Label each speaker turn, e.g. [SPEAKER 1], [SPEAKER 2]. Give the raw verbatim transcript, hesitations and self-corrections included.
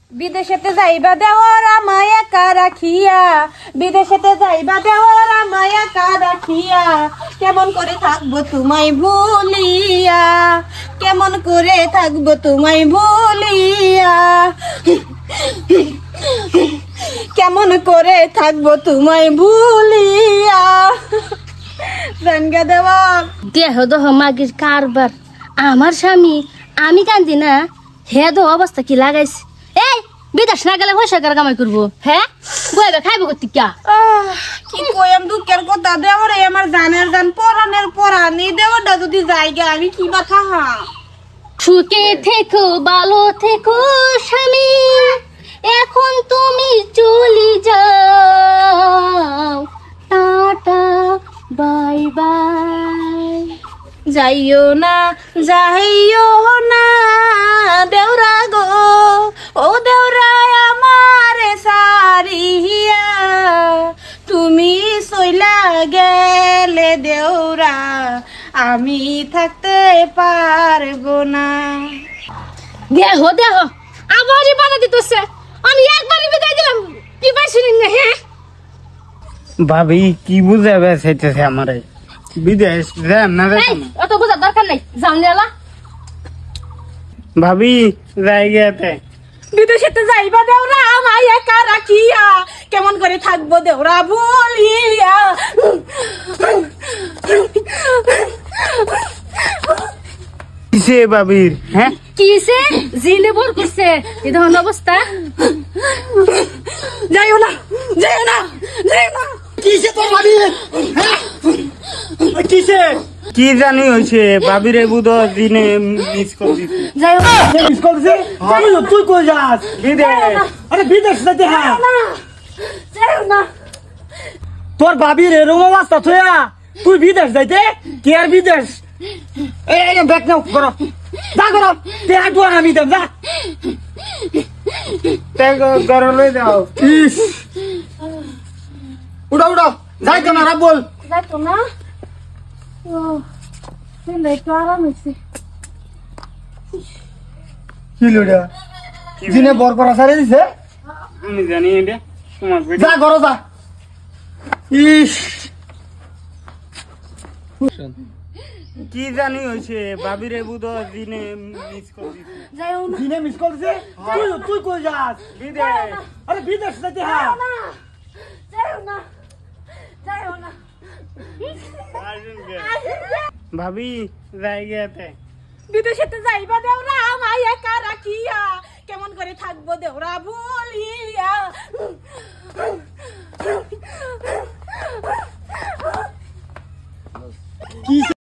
[SPEAKER 1] বিদেশেতে যাইবা দেওরা মায়া কা রাখিয়া, বিদেশেতে যাইবা দেওরা মায়া কা রাখিয়া, কেমন করে থাকবো তোমায় ভুলিয়া, কেমন করে থাকবো তোমায় ভুলিয়া, কেমন করে থাকবো তোমায় ভুলিয়া। জানগা দেওয়া
[SPEAKER 2] দেহ দহ মাগির কারবার আমার স্বামী আমি কান্দি না হে দো অবস্থা কি লাগাইছে। এই বিদেশ না গেলে পয়সা কার কামাই করবো? হ্যাঁ বইবে খাইবো করতে কিয়া?
[SPEAKER 1] কি কইম দুঃখের কথা দেওয়ারে আমার জানের জান পরানের পরানি দেওয়াটা যদি জায়গা আমি কি বা থাহা।
[SPEAKER 2] সুখে থেকো ভালো থেকো স্বামী, এখন তুমি চলি যাও, টাটা বাই বাই।
[SPEAKER 1] যাইও না যাইও না দেওরা গো, ও দেওরা আমারে সারিয়া, তুমি সইলা গেলে দেওরা আমি থাকতে পারবো না।
[SPEAKER 2] দেহ দেহ আবারই বাধা দিতেছে, আমি একবারই বিদায় দিলাম কি পাইছিলেন না? হ্যাঁ
[SPEAKER 3] ভাবি কি বুঝাবে চাইতেছে আমারে বিদেশ যাম না যাই না।
[SPEAKER 2] অত বোঝার দরকার নেই, জানলেলা
[SPEAKER 3] ভাবি জায়গাতে
[SPEAKER 1] বিদেশেতে যাইবা দেওরা মায়া কা রাখিয়া, কেমন করে থাকবো দেওরা ভুলিয়া।
[SPEAKER 3] কিসে ভাবির? হ্যাঁ
[SPEAKER 2] কিসে জিনে বল করছে এই ধরনের অবস্থা?
[SPEAKER 1] যাইও না যাইও না যাইও না।
[SPEAKER 3] কিসে তোর ভাবি? কিসে কি জানি হইছে ভাবিরে বুধ দিনে মিস করে দিছে।
[SPEAKER 2] যাই হোক
[SPEAKER 3] মিস করছে তুই কই যাস? বিদেশ। আরে বিদেশ যেতে হ্যাঁ
[SPEAKER 2] যাইও না।
[SPEAKER 3] তোর ভাবির এরকম অবস্থা থয়া তুই বিদেশ যাইতে কি আর বিদেশ? এই এই ব্যাগ নাও করো যা করো তে আইবো আমি দেব যা তে করো লই দাও। ইস উড়া উড়া যাই তো না রা বল
[SPEAKER 2] যাইতো না। ও সেন্দাই তো আরাম হইছে।
[SPEAKER 3] কি লড়া দিনে বর করা সারে দিছে আমি জানি এটা তোমার যা করো যা। ইস কি জানি হইছে ভাবিরে বুধ দিনে মিস করে দিছে।
[SPEAKER 2] যাইও না
[SPEAKER 3] দিনে মিস করছে তুই তুই কই যাস? বিদেশ। আরে বিদেশ যেতে হ্যাঁ
[SPEAKER 2] যাইও না যাইও না।
[SPEAKER 3] ভাবি জায়গাতে
[SPEAKER 1] বিদেশেতে যাইবা দেওরা মায়া কা রাখিয়া, কেমন করে থাকবো দেওরা ভুলিয়া।
[SPEAKER 3] কি